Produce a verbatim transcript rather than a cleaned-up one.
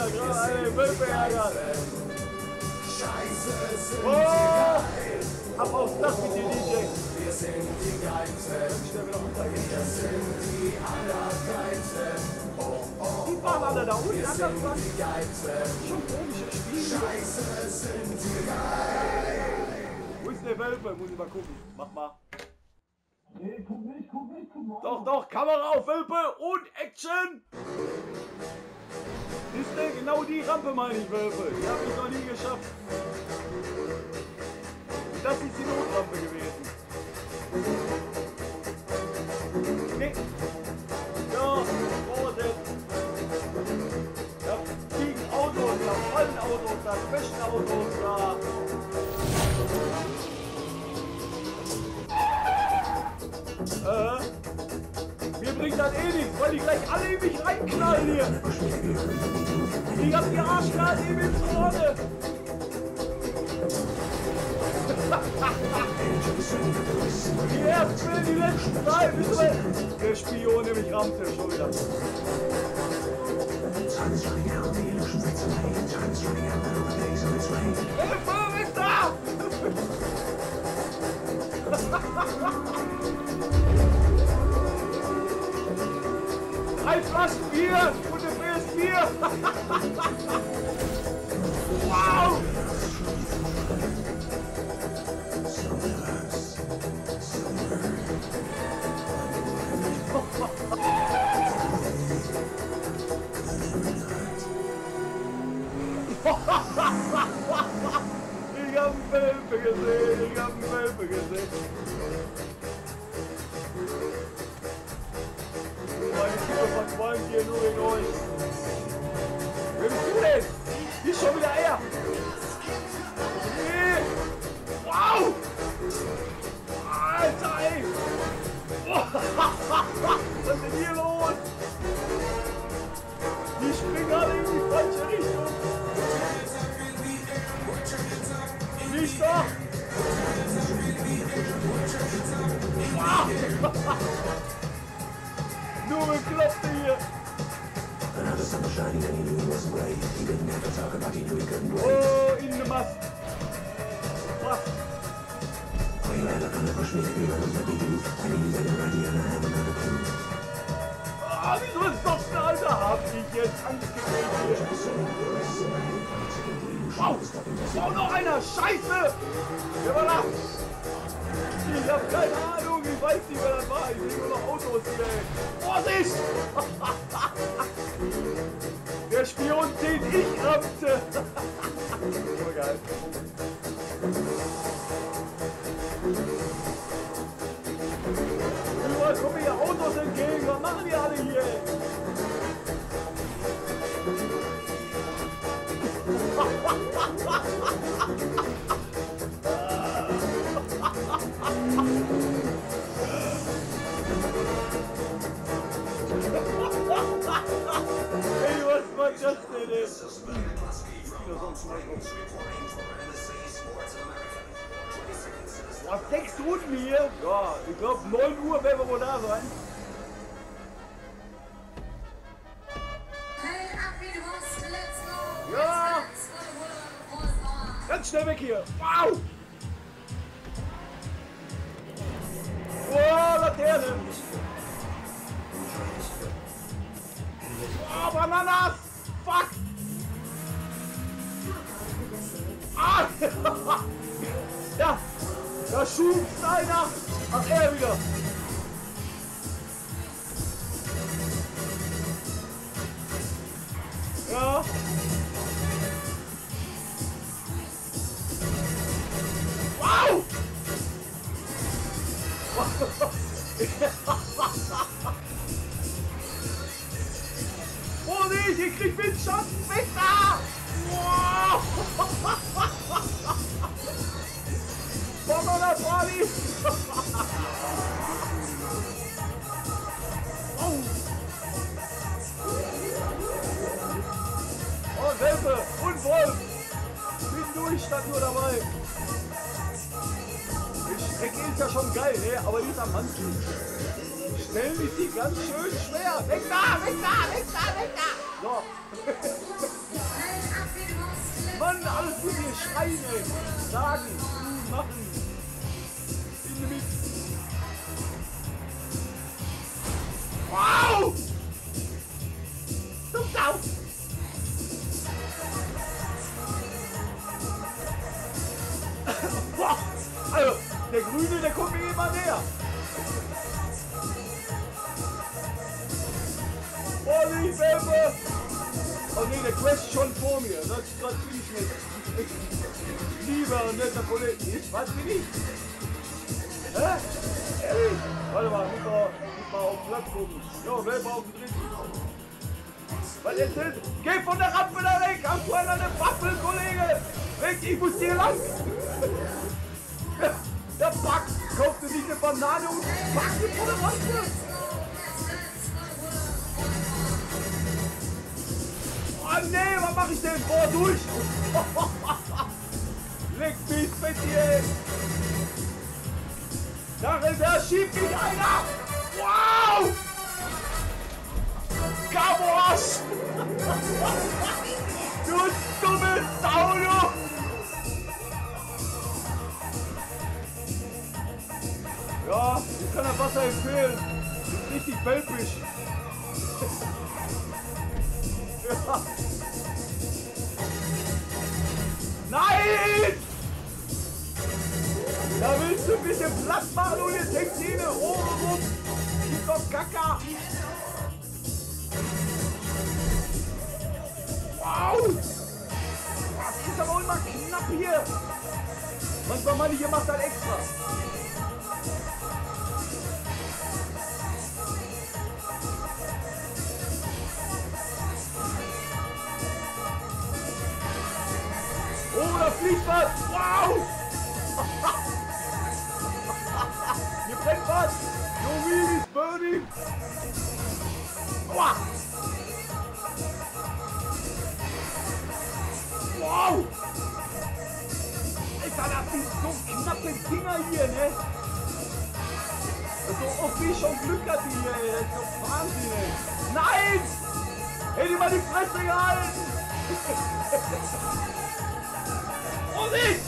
Alter, gerade eine Wölfe ärgert. Scheiße, sind Oh! die geil. Ab aufs Dach mit dir, D J. Wir sind die Geilsten. Wir sind die Allergeilsten. Oh, oh, Die waren alle da unten. wir Anders sind war die Geilsten. schon komisches Spiel. Scheiße, sind die geil. Wo ist der Wölfe? Muss ich mal gucken. Mach mal. Nee, guck nicht, guck nicht, guck mal. Doch, doch, Kamera auf Wölfe und Action! Ist denn genau die Rampe, meine ich, Wölfe? Die habe ich noch nie geschafft. Das ist die Notrampe gewesen. Nee. Ja, Vorsicht. Da fliegen Autos, da fallen Autos, da quetschen Autos, da. Äh, mir bringt das eh nichts, weil die gleich alle in mich reinknallen hier. Ich hab die Arschkarte eben vorne. Die ersten, die letzten drei, bist du weg? Der Spion nämlich rammte schon wieder. Hilfe, ist da! Drei Flaschen Bier und ein P S vier. Wow! Ich hab einen Welpe gesehen, ich hab einen Welpe gesehen. Meine Kinder verqualmt hier nur in euch. Wer bist du denn? Hier ist schon wieder er. Nee. Wow! Alter, ey! Was ist denn hier los? Die springen alle in die falsche Richtung. Nicht doch! Nur Bekloppte hier! Oh, in the Mast! Was? Ah, wieso ist das denn, Alter? Hab ich jetzt Angst gekriegt hier? Wow! Oh, noch einer! Scheiße! Wer war das? Ich hab keine Ahnung, ich weiß nicht, wer das war. Ich sehe nur noch Autos hier, ey. Vorsicht! Der Spion, den ich rammte! So geil. Überall kommen hier Autos entgegen. Was machen die alle hier? Ey, was war das denn, ey? Was, sechs Runden hier? Ja, ich glaube neun Uhr werden wir wohl da sein. Ja! Ganz schnell weg hier! Wow! Oh, Laterne! Oh, Bananas! Fuck! Ah! Ja! Da schubst einer! Ach, er wieder! Ja! Wow! Vorsicht, ich krieg Windschatten! Weg da! Wow! Banana Party! Oh! Oh, Hilfe! Und Wolf! Zwischendurch stand nur dabei. Die Strecke ist ja schon geil, ne? Aber die ist am Mann. Stellen ist die ganz schön schwer. Weg da! Weg da! Weg da! Weg da! So. Mann, alles gut hier schreien, ey. Sagen, tun, machen. In der Mitte. Wow! Zum Sau! Boah! Also, der Grüne, der kommt mir immer näher. Oh, nee, Hilfe! Oh nee, der Quest schon vor mir. Das, das bin ich nicht. Lieber netter Kollege. Ich weiß wie nicht. Hä? Ehrlich? Warte mal, muss mal, muss mal auf Platz gucken. Jo, bleib mal auf dem dritten. Was erzählst du? Geh von der Rampe da weg! Hast du eine Waffel, Kollege? Weg, ich muss hier lang! Der Back! Kauft dir nicht eine Banane und packst du vor der Rampe! Oh nee, was mach ich denn? Boah, durch! Leg mich mit dir! Karre, da schiebt mich einer! Wow! Kabosch! Du dummes Sau, du! Ja, ich kann das Wasser empfehlen. Ist richtig welpisch. Ja. Nein! Da willst du ein bisschen Platz machen und jetzt hängt sie in der Rohre rum. Gib doch Kaka. Wow! Das ist aber immer knapp hier. Manchmal meine ich, ihr macht das extra. Oh, da fliegt was! Wow! Hier brennt was! Your wheel is burning! Wow! Wow! Alter, das sind so knappe Dinger hier, ne? So oft wie ich schon Glück hatte hier, ey. Das ist doch Wahnsinn, ey. Nein! Hätte mal die Fresse gehalten! Oh nicht!